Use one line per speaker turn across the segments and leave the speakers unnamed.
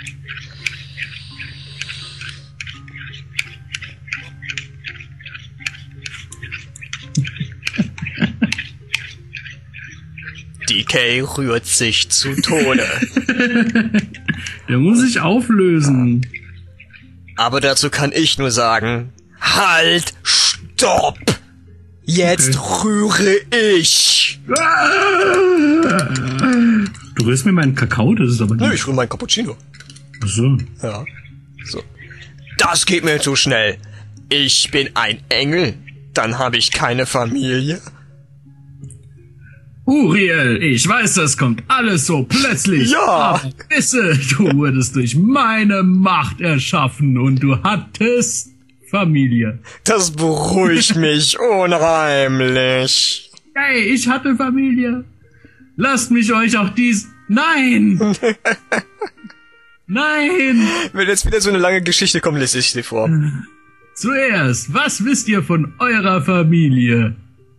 DK rührt sich zu Tode.
Der muss sich auflösen.
Aber dazu kann ich nur sagen, halt, stopp! Jetzt rühre ich!
Du rührst mir meinen Kakao, das ist aber nicht...
Nö, ich rühre meinen Cappuccino.
Ach so.
Ja. So. Das geht mir zu schnell. Ich bin ein Engel. Dann habe ich keine Familie.
Uriel, ich weiß, das kommt alles so plötzlich.
Ja.
Aber wisse, du wurdest durch meine Macht erschaffen und du hattest Familie.
Das beruhigt mich unheimlich.
Hey, ich hatte Familie. Lasst mich euch auch Nein! Nein!
Wenn jetzt wieder so eine lange Geschichte kommt, lese ich sie vor.
Zuerst, was wisst ihr von eurer Familie?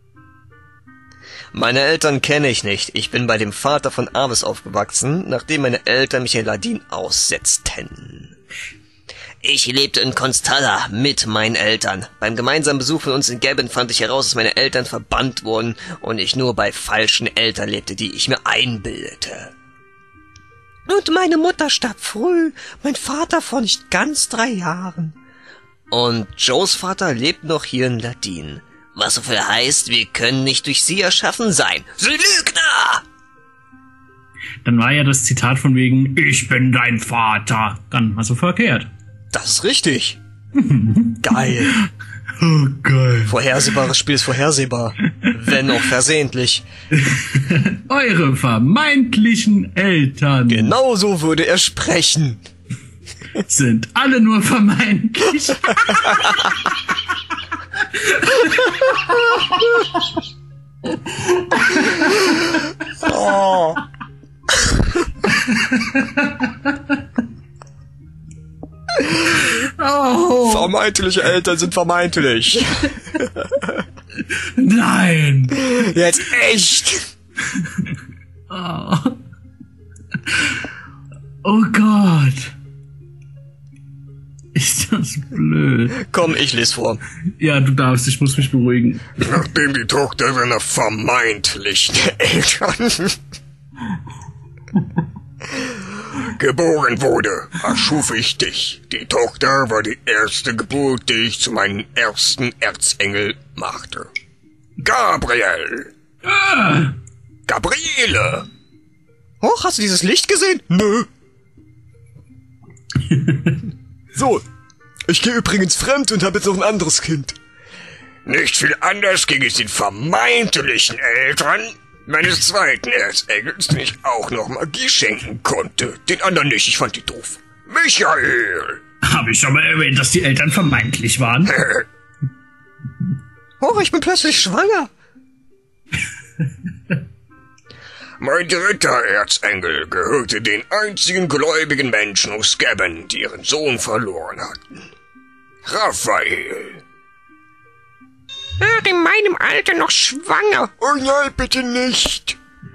Meine Eltern kenne ich nicht. Ich bin bei dem Vater von Avis aufgewachsen, nachdem meine Eltern mich in Ladin aussetzten. Ich lebte in Constalla mit meinen Eltern. Beim gemeinsamen Besuch von uns in Gabon fand ich heraus, dass meine Eltern verbannt wurden und ich nur bei falschen Eltern lebte, die ich mir einbildete. Und meine Mutter starb früh, mein Vater vor nicht ganz 3 Jahren. Und Joes Vater lebt noch hier in Ladin. Was so viel heißt, wir können nicht durch sie erschaffen sein. Sie Lügner!
Dann war ja das Zitat von wegen, ich bin dein Vater. Dann hast du verkehrt.
Das ist richtig. Geil.
Oh, geil.
Vorhersehbares Spiel ist vorhersehbar. Wenn auch versehentlich.
Eure vermeintlichen Eltern.
Genau so würde er sprechen.
Sind alle nur vermeintlich.
Oh.
Oh.
Vermeintliche Eltern sind vermeintlich.
Nein.
Jetzt echt.
Oh, oh Gott. Ist das blöd.
Komm, ich lese vor.
Ja, du darfst, ich muss mich beruhigen.
Nachdem die Tochter seiner vermeintlichen Eltern geboren wurde, erschuf ich dich. Die Tochter war die erste Geburt, die ich zu meinem ersten Erzengel machte. Gabriel!
Ah.
Gabriele! Oh, hast du dieses Licht gesehen? Nö. So, ich gehe übrigens fremd und habe jetzt noch ein anderes Kind.
Nicht viel anders ging es den vermeintlichen Eltern meines zweiten Erzengels, den ich auch noch Magie schenken konnte. Den anderen nicht, ich fand die doof. Michael!
Habe ich schon mal erwähnt, dass die Eltern vermeintlich waren?
Oh, ich bin plötzlich schwanger.
Mein dritter Erzengel gehörte den einzigen gläubigen Menschen aus Gabon, die ihren Sohn verloren hatten. Raphael.
In meinem Alter noch schwanger.
Oh nein, bitte nicht.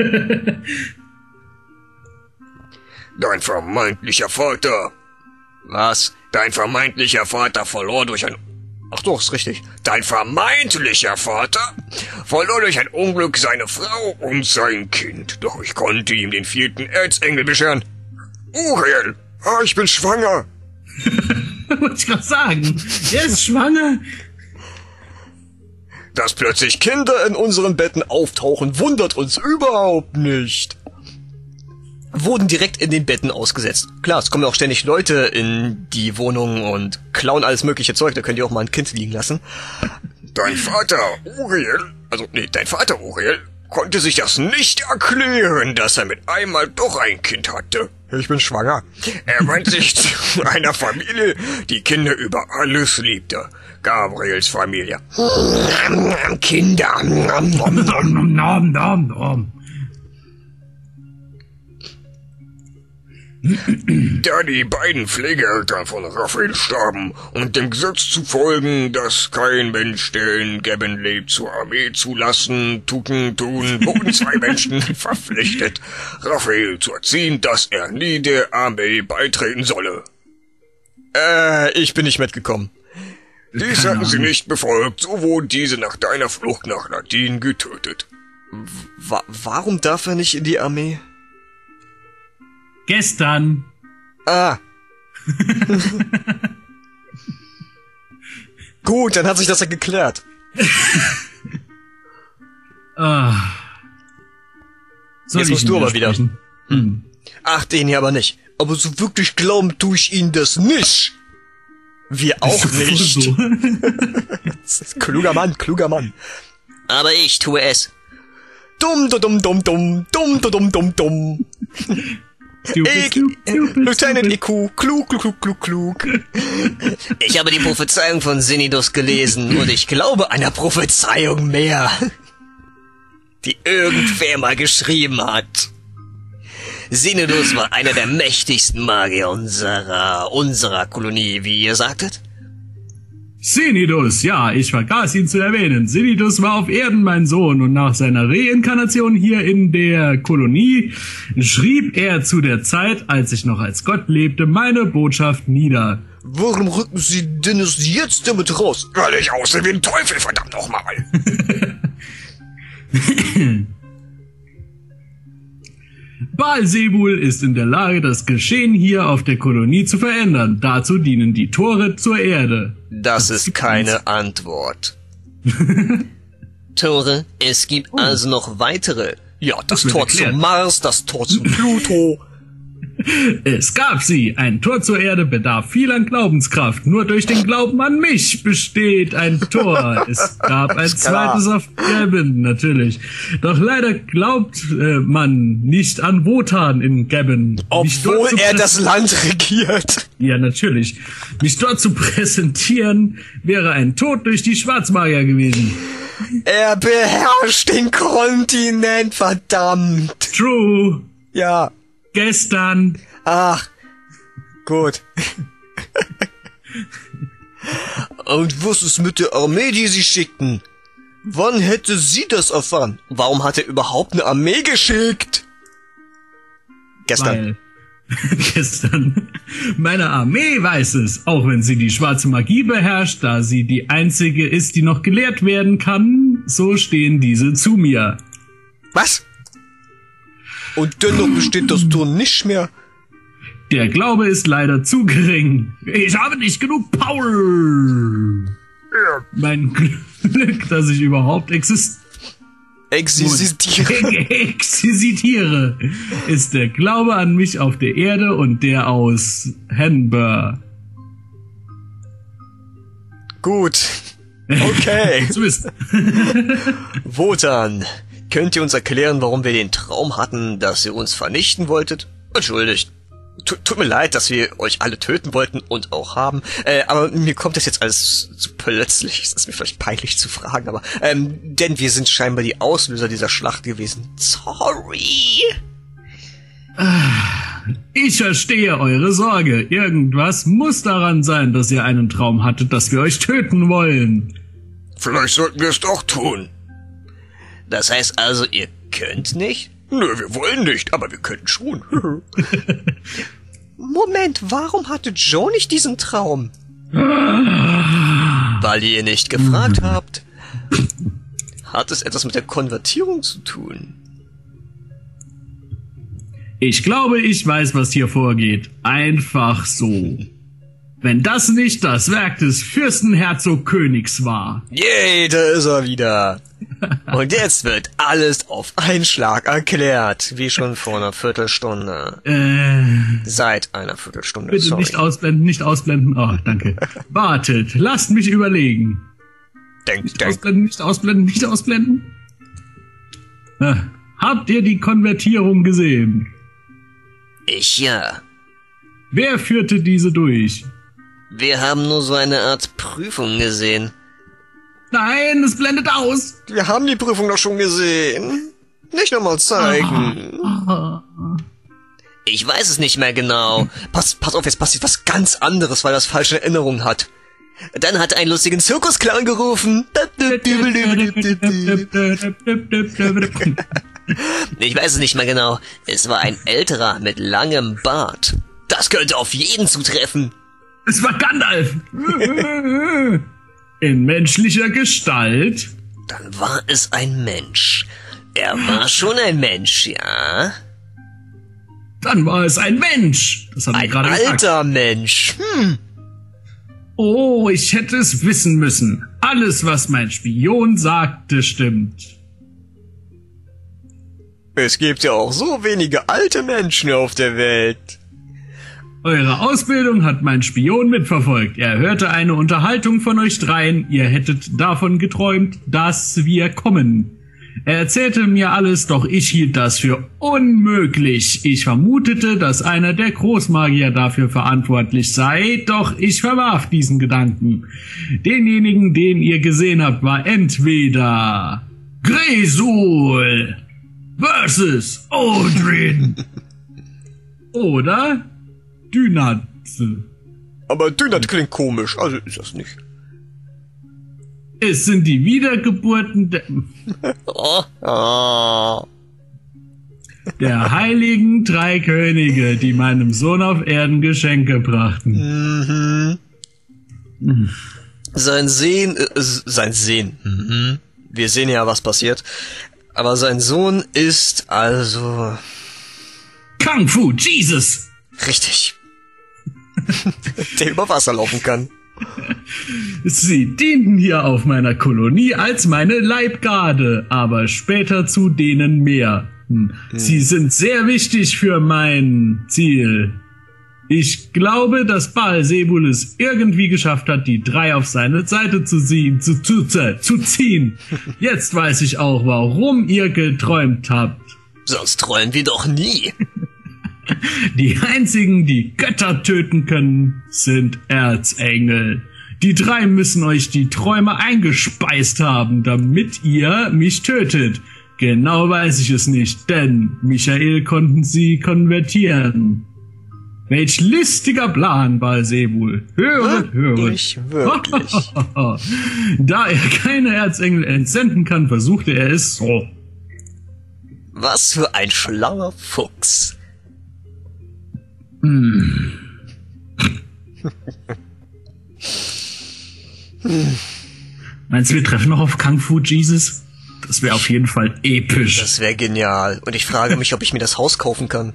Dein vermeintlicher Vater.
Was?
Dein vermeintlicher Vater verlor durch ein...
Ach doch, ist richtig.
Dein vermeintlicher Vater verlor durch ein Unglück seine Frau und sein Kind. Doch ich konnte ihm den 4. Erzengel bescheren. Uriel, ich bin schwanger.
Wollte ich gerade sagen. Er ist schwanger.
Dass plötzlich Kinder in unseren Betten auftauchen, wundert uns überhaupt nicht. Wurden direkt in den Betten ausgesetzt. Klar, es kommen ja auch ständig Leute in die Wohnung und klauen alles mögliche Zeug, da könnt ihr auch mal ein Kind liegen lassen.
Dein Vater Uriel konnte sich das nicht erklären, dass er mit einmal doch ein Kind hatte.
Ich bin schwanger.
Er wandte sich zu einer Familie, die Kinder über alles liebte. Gabriels Familie. Kinder. Da die beiden Pflegeeltern von Raphael starben und dem Gesetz zu folgen, dass kein Mensch, der in Gabon lebt, zur Armee zulassen, tun, wurden 2 Menschen verpflichtet, Raphael zu erziehen, dass er nie der Armee beitreten solle.
Ich bin nicht mitgekommen.
Dies hatten sie nicht befolgt, so wurden diese nach deiner Flucht nach Ladin getötet.
Warum darf er nicht in die Armee?
Gestern.
Ah. Gut, dann hat sich das ja geklärt. Jetzt musst du aber wieder. Ach, den hier aber nicht. Aber so wirklich glauben tue ich Ihnen das nicht. Wir auch nicht. Kluger Mann, kluger Mann. Aber ich tue es. Dumm. Lieutenant IQ, klug. Ich habe die Prophezeiung von Zinidus gelesen und ich glaube einer Prophezeiung mehr, die irgendwer mal geschrieben hat. Zinidus war einer der mächtigsten Magier unserer Kolonie, wie ihr sagtet.
Zinidus, ja, ich vergaß ihn zu erwähnen. Zinidus war auf Erden mein Sohn und nach seiner Reinkarnation hier in der Kolonie schrieb er zu der Zeit, als ich noch als Gott lebte, meine Botschaft nieder.
Warum rücken Sie denn es jetzt damit raus?
Weil ich aussehe wie ein Teufel, verdammt nochmal.
Baal-Zebul ist in der Lage, das Geschehen hier auf der Kolonie zu verändern. Dazu dienen die Tore zur Erde.
Das ist keine Antwort. Tore, es gibt also noch weitere. Ja, das Tor zum Mars, das Tor zum Pluto.
Es gab sie. Ein Tor zur Erde bedarf viel an Glaubenskraft. Nur durch den Glauben an mich besteht ein Tor. Es gab ein zweites auf Gabon, natürlich. Doch leider glaubt man nicht an Wotan in Gabon.
Obwohl er das Land regiert.
Ja, natürlich. Mich dort zu präsentieren, wäre ein Tod durch die Schwarzmagier gewesen.
Er beherrscht den Kontinent, verdammt.
True.
Ja.
Gestern.
Ach, gut. Und was ist mit der Armee, die sie schickten? Wann hätte sie das erfahren? Warum hat er überhaupt eine Armee geschickt? Gestern.
Gestern. Meine Armee weiß es, auch wenn sie die schwarze Magie beherrscht, da sie die einzige ist, die noch gelehrt werden kann, so stehen diese zu mir.
Was? Und dennoch besteht das Tor nicht mehr.
Der Glaube ist leider zu gering. Ich habe nicht genug Power.
Ja.
Mein Glück, dass ich überhaupt existiere, ist der Glaube an mich auf der Erde und der aus Henbur.
Gut. Okay.
Zumindest.
Wotan. Könnt ihr uns erklären, warum wir den Traum hatten, dass ihr uns vernichten wolltet? Entschuldigt. Tut mir leid, dass wir euch alle töten wollten und auch haben. Aber mir kommt das jetzt alles so plötzlich. Es ist mir vielleicht peinlich zu fragen, aber denn wir sind scheinbar die Auslöser dieser Schlacht gewesen. Sorry.
Ich verstehe eure Sorge. Irgendwas muss daran sein, dass ihr einen Traum hattet, dass wir euch töten wollen.
Vielleicht sollten wir es doch tun.
Das heißt also, ihr könnt nicht?
Nö, wir wollen nicht, aber wir können schon.
Moment, warum hatte Joe nicht diesen Traum? Weil ihr nicht gefragt habt. Hat es etwas mit der Konvertierung zu tun?
Ich glaube, ich weiß, was hier vorgeht. Einfach so. Wenn das nicht das Werk des Fürstenherzog Königs war.
Yay, da ist er wieder. Und jetzt wird alles auf einen Schlag erklärt. Wie schon vor einer Viertelstunde. Seit einer Viertelstunde,
Bitte
sorry.
nicht ausblenden, nicht ausblenden. Oh, danke. Wartet, lasst mich überlegen.
Denk.
Nicht ausblenden, nicht ausblenden. Habt ihr die Konvertierung gesehen?
Ich ja.
Wer führte diese durch?
Wir haben nur so eine Art Prüfung gesehen.
Nein, es blendet aus.
Wir haben die Prüfung doch schon gesehen. Nicht nochmal zeigen. Ich weiß es nicht mehr genau. Pass auf, jetzt passiert was ganz anderes, weil das falsche Erinnerungen hat. Dann hat er einen lustigen Zirkusclown gerufen. Ich weiß es nicht mehr genau. Es war ein älterer mit langem Bart. Das könnte auf jeden zutreffen.
Es war Gandalf. In menschlicher Gestalt.
Dann war es ein Mensch. Er war schon ein Mensch, ja?
Dann war es ein Mensch. Das haben wir gerade gesagt. Ein
alter Mensch.
Oh, ich hätte es wissen müssen. Alles, was mein Spion sagte, stimmt.
Es gibt ja auch so wenige alte Menschen auf der Welt.
Eure Ausbildung hat mein Spion mitverfolgt. Er hörte eine Unterhaltung von euch dreien. Ihr hättet davon geträumt, dass wir kommen. Er erzählte mir alles, doch ich hielt das für unmöglich. Ich vermutete, dass einer der Großmagier dafür verantwortlich sei, doch ich verwarf diesen Gedanken. Denjenigen, den ihr gesehen habt, war entweder Gresul versus Odrin oder Dynat.
Aber Dynat klingt komisch, also ist das nicht.
Es sind die Wiedergeburten der heiligen drei Könige, die meinem Sohn auf Erden Geschenke brachten.
Sein Sehen. Wir sehen ja, was passiert. Aber sein Sohn ist also...
Kung Fu Jesus!
Richtig. Der über Wasser laufen kann.
Sie dienten hier auf meiner Kolonie als meine Leibgarde, aber später zu denen mehr. Sie sind sehr wichtig für mein Ziel. Ich glaube, dass Baal-Zebul es irgendwie geschafft hat, die drei auf seine Seite zu ziehen. Jetzt weiß ich auch, warum ihr geträumt habt.
Sonst träumen wir doch nie.
Die einzigen, die Götter töten können, sind Erzengel. Die drei müssen euch die Träume eingespeist haben, damit ihr mich tötet. Genau weiß ich es nicht, denn Michael konnten sie konvertieren. Welch listiger Plan, Baal-Zebul. Höret.
Wirklich.
Da er keine Erzengel entsenden kann, versuchte er es so.
Was für ein schlauer Fuchs.
Meinst du, wir treffen noch auf Kung Fu Jesus? Das wäre auf jeden Fall episch.
Das wäre genial. Und ich frage mich, ob ich mir das Haus kaufen kann.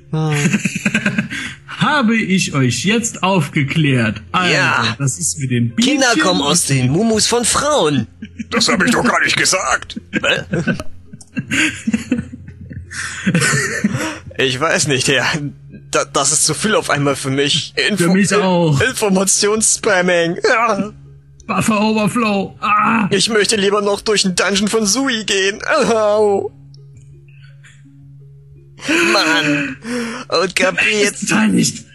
Habe ich euch jetzt aufgeklärt? Also,
ja.
Das ist mit den Bienchen.
Kinder kommen aus den Mumus von Frauen.
Das habe ich doch gar nicht gesagt.
Ich weiß nicht, Herr. Das ist zu viel auf einmal für mich.
Für mich auch.
Informationsspamming. Ja.
Buffer Overflow. Ah.
Ich möchte lieber noch durch den Dungeon von Sui gehen. Au. Mann. Und kapier jetzt...
nicht.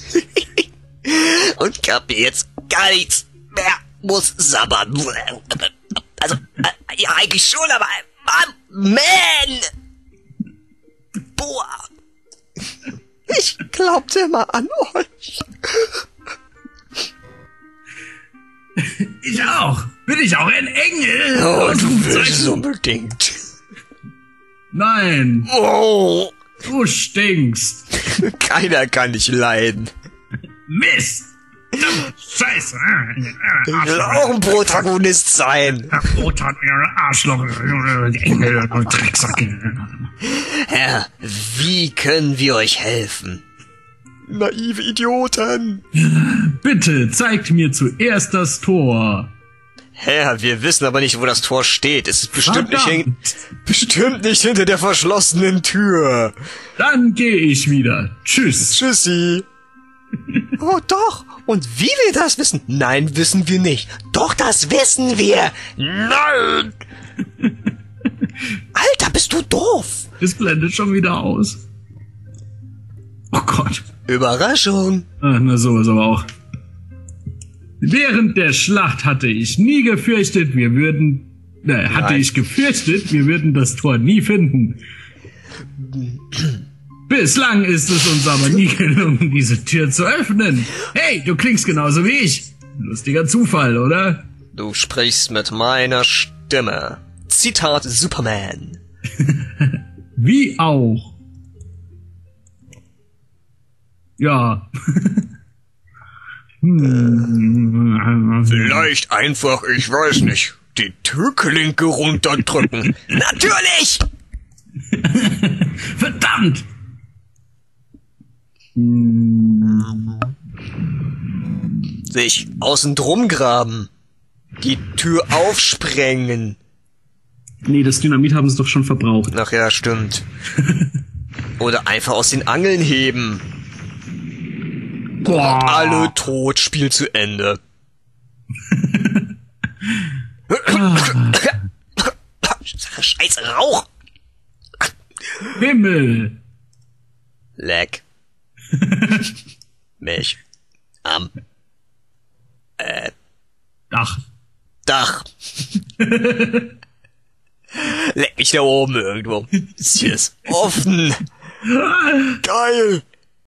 Und kapier jetzt gar nichts mehr. Muss sabbern. Also, ja, eigentlich schon, aber... Man! Boah. Ich glaubte immer an euch.
Ich auch. Bin ich auch ein Engel?
Oh, du willst es unbedingt.
Nein.
Oh.
Du stinkst.
Keiner kann dich leiden.
Mist. Scheiße.
Ich will auch ein Protagonist sein.
Arschloch. Engel und Drecksack.
Herr, wie können wir euch helfen? Naive Idioten.
Bitte, zeigt mir zuerst das Tor.
Herr, wir wissen aber nicht, wo das Tor steht. Es ist bestimmt nicht hinter der verschlossenen Tür.
Dann gehe ich wieder. Tschüss.
Tschüssi. Oh, doch. Und wie wir das wissen? Nein, wissen wir nicht. Doch, das wissen wir. Nein. Alter, bist du doof.
Es blendet schon wieder aus. Oh Gott.
Überraschung.
Ach, na sowas aber auch. Während der Schlacht hatte ich gefürchtet, wir würden das Tor nie finden. Bislang ist es uns aber nie gelungen, diese Tür zu öffnen. Hey, du klingst genauso wie ich. Lustiger Zufall, oder?
Du sprichst mit meiner Stimme. Zitat Superman.
Wie auch. Ja.
Vielleicht einfach, ich weiß nicht, die Türklinke runterdrücken.
Natürlich!
Verdammt!
Sich außen drum graben. Die Tür aufsprengen.
Nee, das Dynamit haben sie doch schon verbraucht.
Ach ja, stimmt. Oder einfach aus den Angeln heben. Boah, alle tot, Spiel zu Ende. Scheiße, Rauch!
Himmel!
Leck. Mich. Am.
Dach.
Leck mich da oben irgendwo. Ist hier ist offen. Geil.